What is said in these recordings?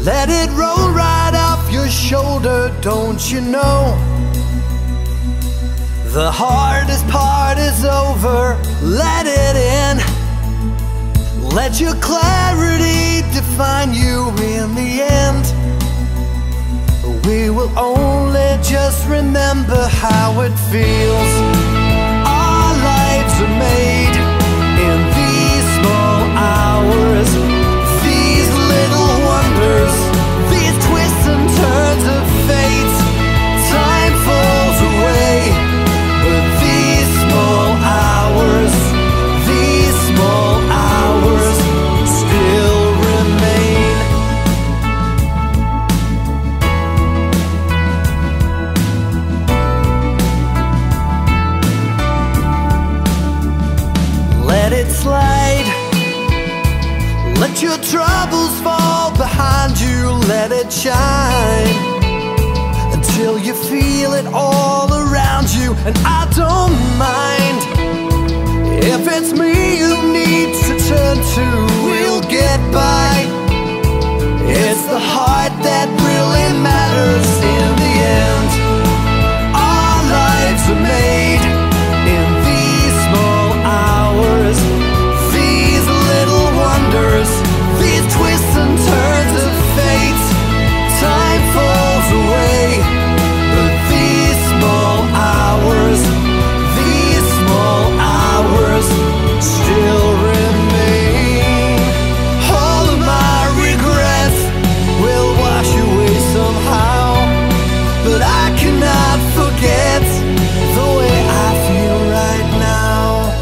Let it roll right off your shoulder, don't you know? The hardest part is over, let it in. Let your clarity define you in the end. We will only just remember how it feels. Our lives are made in these small hours, these little wonders, these twists and turns of fate. Time falls away, but these small hours, these small hours still remain. Let it slide. Let your troubles fall behind you. Let it shine until you feel it all around you. And I don't mind if it's me you need to turn to. We'll get by. It's the heart that really matters in the end. Our lives are made in these small hours, these little wonders, these twists and turns of fate. Time falls away, but these small hours, these small hours still remain. All of my regrets will wash away somehow, but I cannot forget the way I feel right now.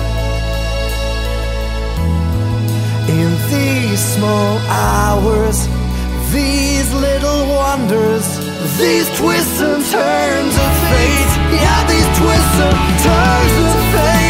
In these small hours, these little wonders, these twists and turns of fate. Yeah, these twists and turns of fate.